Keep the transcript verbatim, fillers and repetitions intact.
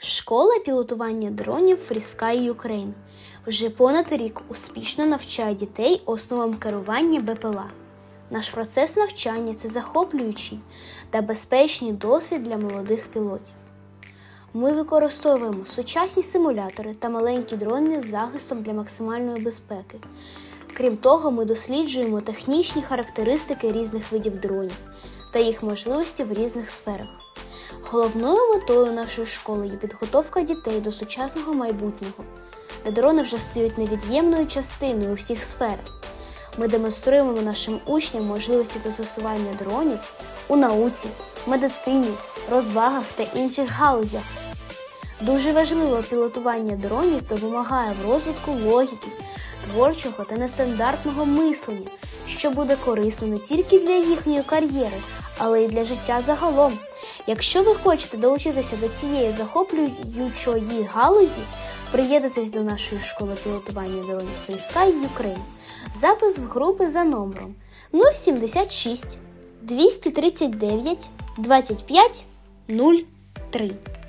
Школа пілотування дронів FreeSky Ukraine вже понад рік успішно навчає дітей основам керування БПЛА. Наш процес навчання – це захоплюючий та безпечний досвід для молодих пілотів. Ми використовуємо сучасні симулятори та маленькі дрони з захистом для максимальної безпеки. Крім того, ми досліджуємо технічні характеристики різних видів дронів та їх можливості в різних сферах. Головною метою нашої школи є підготовка дітей до сучасного майбутнього, де дрони вже стають невід'ємною частиною у всіх сферах. Ми демонструємо нашим учням можливості застосування дронів у науці, медицині, розвагах та інших галузях. Дуже важливо пілотування дронів допомагає в розвитку логіки, творчого та нестандартного мислення, що буде корисно не тільки для їхньої кар'єри, але й для життя загалом. Якщо ви хочете долучитися до цієї захоплюючої галузі, приєднуйтесь до нашої школи пілотування дронів FreeSky Ukraine. Запис в групи за номером нуль сімдесят шість двісті тридцять дев'ять двадцять п'ять нуль три.